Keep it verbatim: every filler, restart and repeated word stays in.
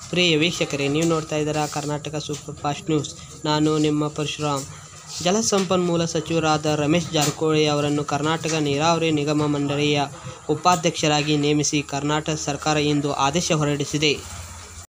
ಪ್ರಿಯ ವೀಕ್ಷಕರೇ, ನೀವು ನೋಡ್ತಾ ಇದ್ದೀರಾ ಕರ್ನಾಟಕ ಸೂಪರ್ ಫಾಸ್ಟ್ ನ್ಯೂಸ್. ನಾನು ನಿಮ್ಮ ಪರಶುರಾಮ್. ಜಲಸಂಪನ್ಮೂಲ ಸಚಿವರಾದ ರಮೇಶ್ ಜಾರಕಿಹೊಳಿ ಅವರನ್ನು ಕರ್ನಾಟಕ ನೀರಾವರಿ ನಿಗಮ ಮಂಡಳಿಯ ಉಪಾಧ್ಯಕ್ಷರಾಗಿ ನೇಮಿಸಿ ಕರ್ನಾಟಕ ಸರ್ಕಾರ ಇಂದು ಆದೇಶ ಹೊರಡಿಸಿದೆ.